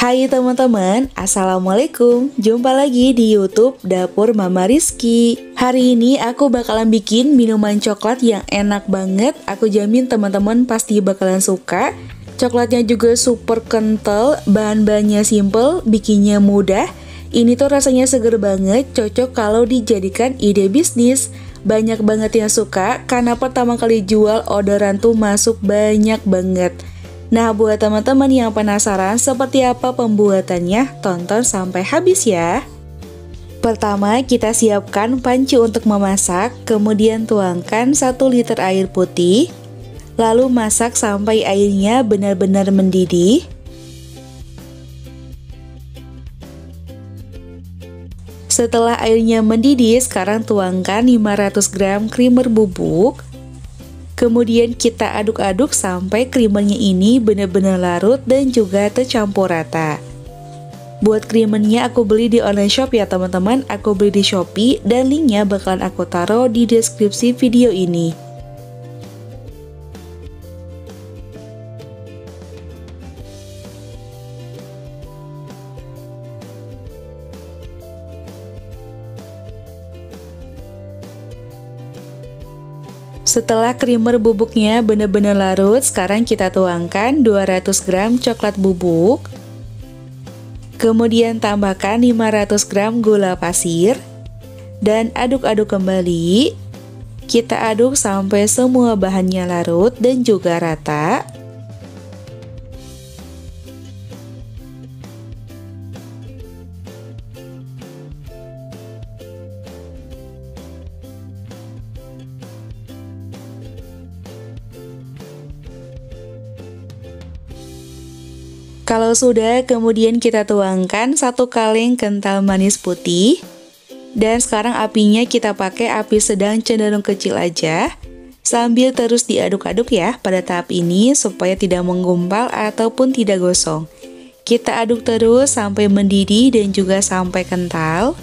Hai teman-teman, Assalamualaikum. Jumpa lagi di YouTube Dapur Mama Rizky. Hari ini aku bakalan bikin minuman coklat yang enak banget. Aku jamin teman-teman pasti bakalan suka. Coklatnya juga super kental, bahan-bahannya simple, bikinnya mudah. Ini tuh rasanya seger banget, cocok kalau dijadikan ide bisnis. Banyak banget yang suka, karena pertama kali jual orderan tuh masuk banyak banget. Nah, buat teman-teman yang penasaran seperti apa pembuatannya, tonton sampai habis ya. Pertama, kita siapkan panci untuk memasak, kemudian tuangkan 1 liter air putih, lalu masak sampai airnya benar-benar mendidih. Setelah airnya mendidih, sekarang tuangkan 500 gram creamer bubuk. Kemudian kita aduk-aduk sampai creamernya ini benar-benar larut dan juga tercampur rata. Buat creamernya aku beli di online shop ya teman-teman, aku beli di Shopee dan linknya bakalan aku taruh di deskripsi video ini. Setelah creamer bubuknya benar-benar larut, sekarang kita tuangkan 200 gram coklat bubuk. Kemudian tambahkan 500 gram gula pasir. Dan aduk-aduk kembali. Kita aduk sampai semua bahannya larut dan juga rata. Kalau sudah, kemudian kita tuangkan 1 kaleng kental manis putih. Dan sekarang apinya kita pakai api sedang cenderung kecil aja. Sambil terus diaduk-aduk ya pada tahap ini supaya tidak menggumpal ataupun tidak gosong. Kita aduk terus sampai mendidih dan juga sampai kental.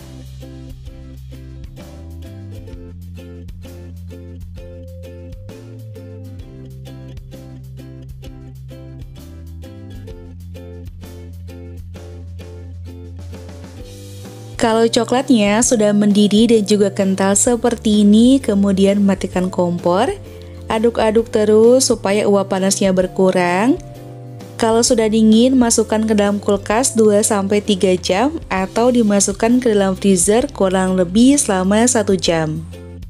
Kalau coklatnya sudah mendidih dan juga kental seperti ini, kemudian matikan kompor. Aduk-aduk terus supaya uap panasnya berkurang. Kalau sudah dingin, masukkan ke dalam kulkas 2-3 jam atau dimasukkan ke dalam freezer kurang lebih selama 1 jam.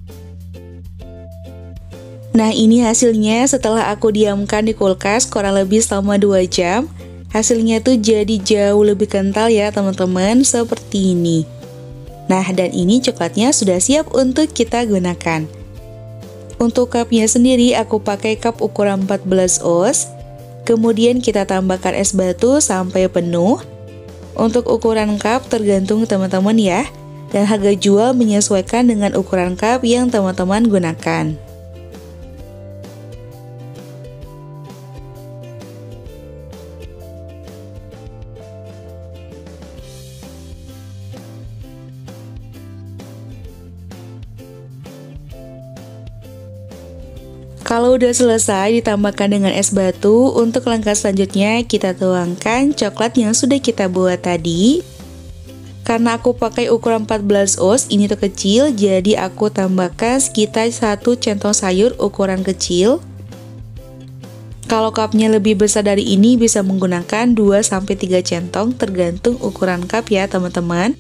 Nah, ini hasilnya setelah aku diamkan di kulkas kurang lebih selama 2 jam. Hasilnya tuh jadi jauh lebih kental ya teman-teman, seperti ini. Nah, dan ini coklatnya sudah siap untuk kita gunakan. Untuk cupnya sendiri aku pakai cup ukuran 14 oz. Kemudian kita tambahkan es batu sampai penuh. Untuk ukuran cup tergantung teman-teman ya. Dan harga jual menyesuaikan dengan ukuran cup yang teman-teman gunakan. Kalau udah selesai ditambahkan dengan es batu, untuk langkah selanjutnya kita tuangkan coklat yang sudah kita buat tadi. Karena aku pakai ukuran 14 oz, ini tuh kecil, jadi aku tambahkan sekitar 1 centong sayur ukuran kecil. Kalau cupnya lebih besar dari ini bisa menggunakan 2-3 centong tergantung ukuran cup ya teman-teman.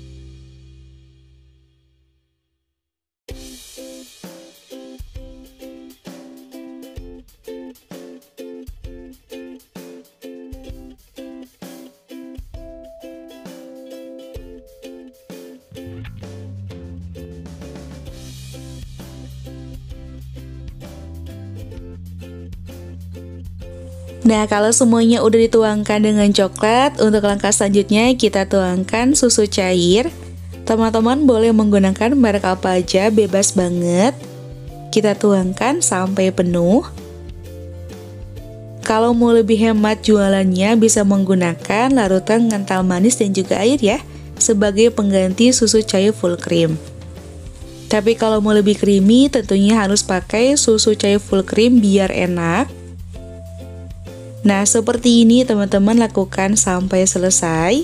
Nah, kalau semuanya udah dituangkan dengan coklat, untuk langkah selanjutnya kita tuangkan susu cair. Teman-teman boleh menggunakan merek apa aja, bebas banget. Kita tuangkan sampai penuh. Kalau mau lebih hemat jualannya, bisa menggunakan larutan kental manis dan juga air ya, sebagai pengganti susu cair full cream. Tapi kalau mau lebih creamy, tentunya harus pakai susu cair full cream biar enak. Nah, seperti ini teman-teman lakukan sampai selesai.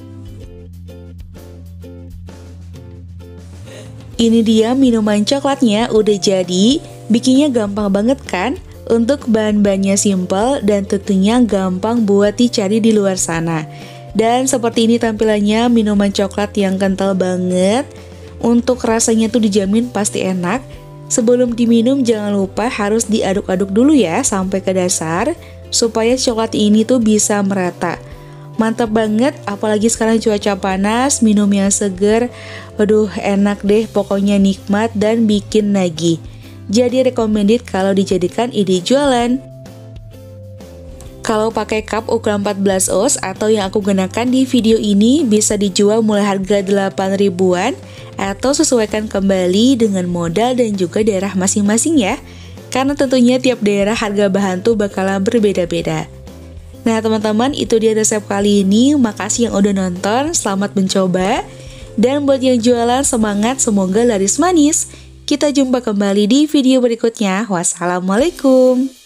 Ini dia minuman coklatnya udah jadi. Bikinnya gampang banget kan? Untuk bahan-bahannya simple dan tentunya gampang buat dicari di luar sana. Dan seperti ini tampilannya, minuman coklat yang kental banget. Untuk rasanya tuh dijamin pasti enak. Sebelum diminum jangan lupa harus diaduk-aduk dulu ya sampai ke dasar, supaya coklat ini tuh bisa merata. Mantap banget, apalagi sekarang cuaca panas, minum yang seger. Waduh, enak deh, pokoknya nikmat dan bikin nagih. Jadi recommended kalau dijadikan ide jualan. Kalau pakai cup ukuran 14 oz atau yang aku gunakan di video ini bisa dijual mulai harga 8 ribuan atau sesuaikan kembali dengan modal dan juga daerah masing-masing ya. Karena tentunya tiap daerah harga bahan tuh bakalan berbeda-beda. Nah teman-teman, itu dia resep kali ini. Makasih yang udah nonton, selamat mencoba. Dan buat yang jualan semangat, semoga laris manis. Kita jumpa kembali di video berikutnya. Wassalamualaikum.